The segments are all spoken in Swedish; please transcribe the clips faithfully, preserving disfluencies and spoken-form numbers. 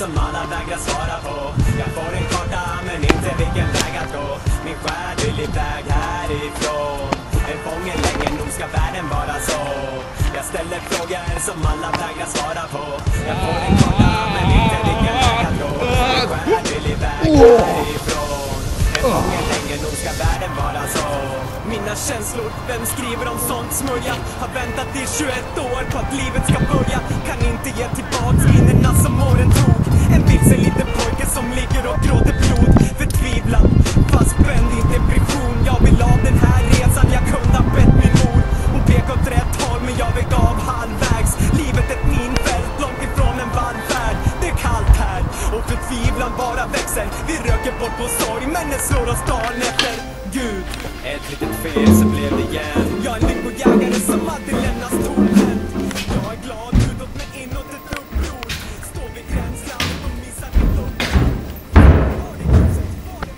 som alla vägrar svara på. Jag får en karta men inte vilken väg att gå. Min själ vill iväg härifrån. En fånge länge, nog ska världen vara så. Jag ställer frågor som alla vägrar svara på. Jag får en karta men inte vilken väg att gå. Min själ vill iväg härifrån. En fånge länge, nog ska världen vara så. Mina känslor, vem skriver om sånt smörja? Har väntat i tjugoett år på att livet ska börja. Kan inte ge tillbaks minnena som åren tog. En vilsen liten pojke som ligger och gråter blod. Förtvivlan, fastspänd i depression. Jag vill av den här resan, jag kunde ha bett min mor. Hon pekade åt rätt håll men jag väg av halvvägs. Livet ett minfält, långt ifrån en vallfärd. Det är kallt här och förtvivlan bara växer. Vi röker bort på sorg men det slår oss dagen efter. Gud, ett litet fel så blev det igen. Jag är en lyckojägare som alltid lämnas tomhänt. Jag är glad utåt men inåt ett uppror. Står vid gränslandet och missar mitt uppror. Var det ljuset, var det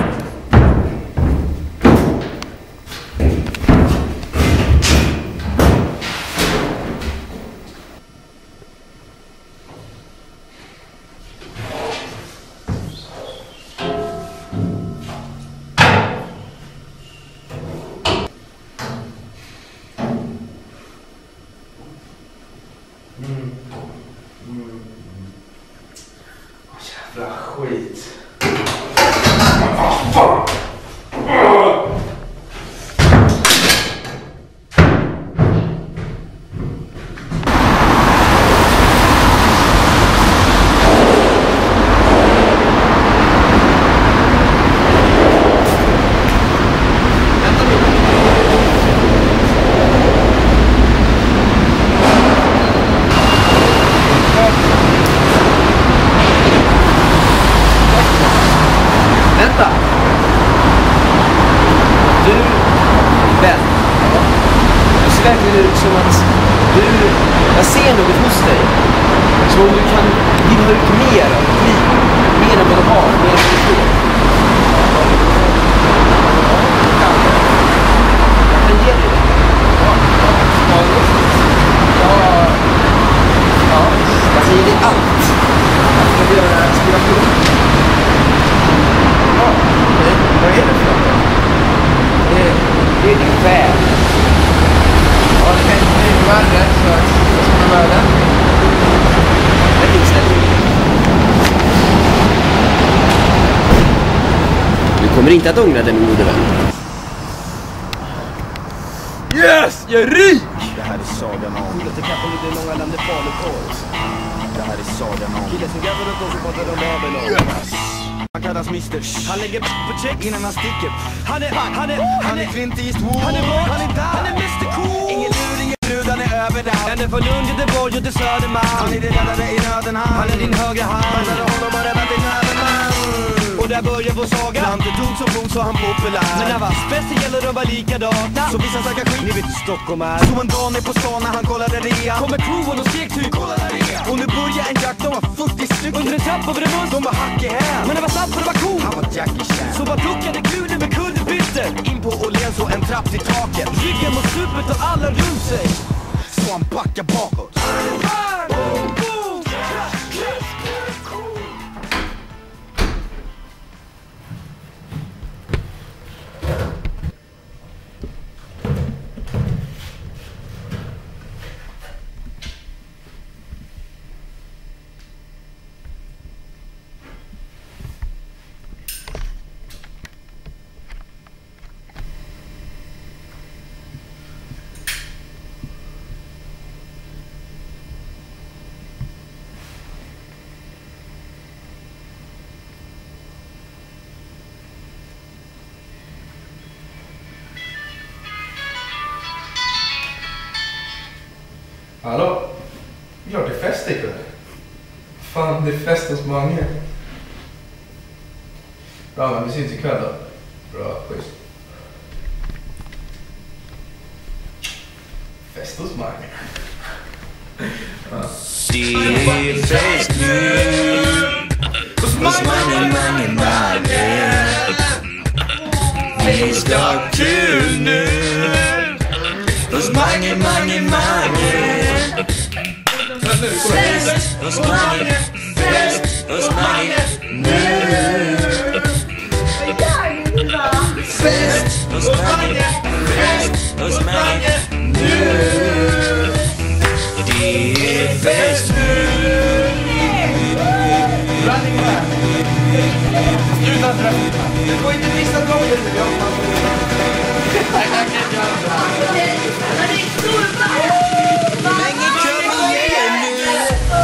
Mm. Mm. Jävla skit. Vad fan? Som att du, jag ser något hos dig. Så om du kan vinna ut mer av ditt liv, mer än vad du har, mer än vad du får. Jag kan ge dig det. Ja, ja, ja, jag säger dig allt. Jag ska göra inspiration. Ja, vad är det för något? Det, det är din själ. Ja, det kan inte bli värre, så jag ska vara den. Det är inställningen. Du kommer inte att ångra det, min gode vän. Yes! Jag är rik! Det här är sagan om Killen som kappar lite långa landet farligt år. Det här är sagan om Killen som gav runt och så pratar de Babylon. Yes! Han kallas mister Shh. Han lägger på check Innan han sticker. Han är, han är, Han är Clint Eastwood. Han är bort, Han är där. han är mister Cool. Ingen lur, ingen brud, han är överallt. Han är från Lund, Göteborg och till Södermalm. Han är din räddare i nöden, han. Han är din högra hand. Han är honom och räddat din överman. Och där börjar vår saga. Landet dog som bor så han populär. Men när var speciell och de var likadana. Så vissa snackar skit. Ni vet hur Stockholm är. Så en dag ner på stan när han kollade rea. Kommer crewen och skrek typ Kolla där rea. Och nu börjar en jakt, de var fyrtio stycken. Under en trapp över en must. De var hack i häl. Men det var sant för det var cool. Han var Jackie Chan. Så bara duckade kluden med kullerbyttor. In på Åhléns så en trapp till taket. Ryggen mot stupet och alla runt sig. Så han backar bakåt. Boom, boom. Hallå? Ja, det är fest ikväll. Fan, det är fest hos Mange. Bra, men vi syns ikväll då. Bra, schysst. Fest hos Mange. Det är fest nu hos Mange, Mange, Mange. Vi ska ha kul nu hos Mange, Mange, Mange. Fest hos Mange, fest Mange nu. Fest hos Mange, fest hos Mange nu. Det är fest nu. Running man. Sluta träffa. Du får inte missa gången. Nej, jag kan inte göra det här. Mange kom igen nu.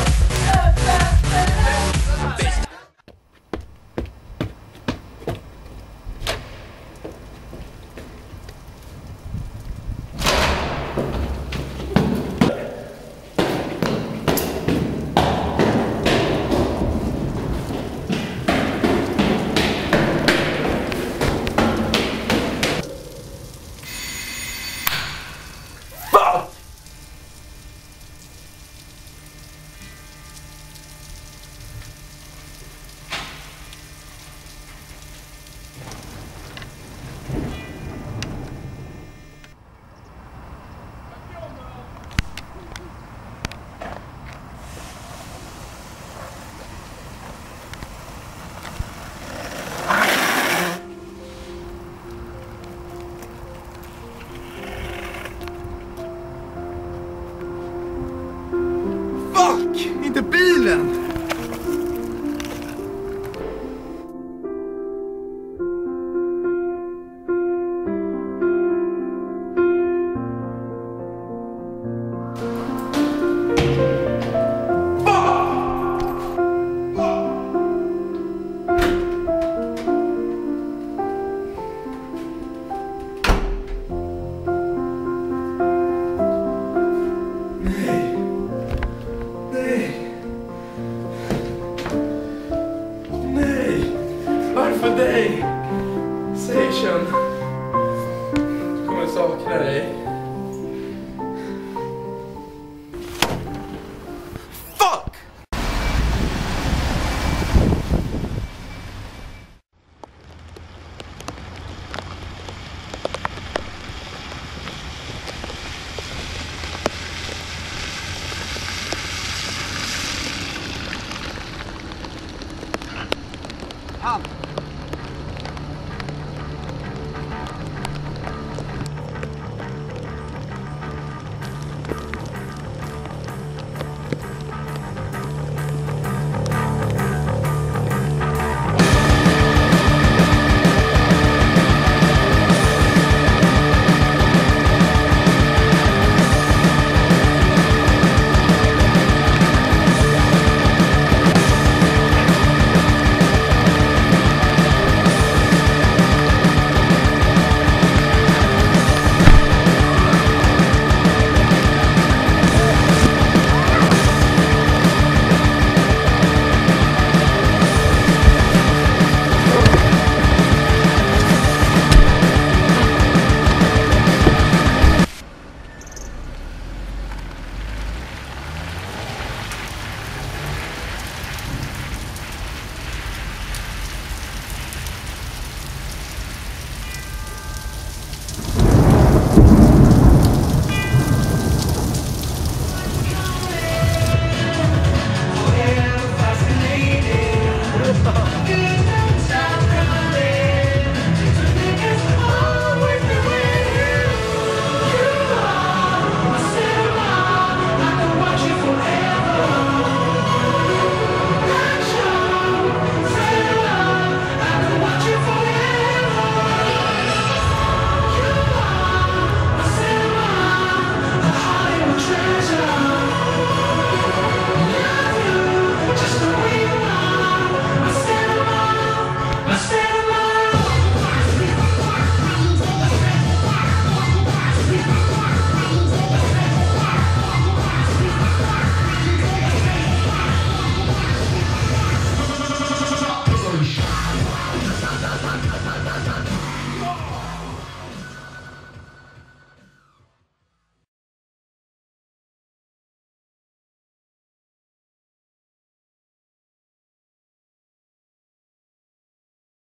Fuck! Inte bilen! För dig, Station. Jag kommer sakna dig. Fuck! Han!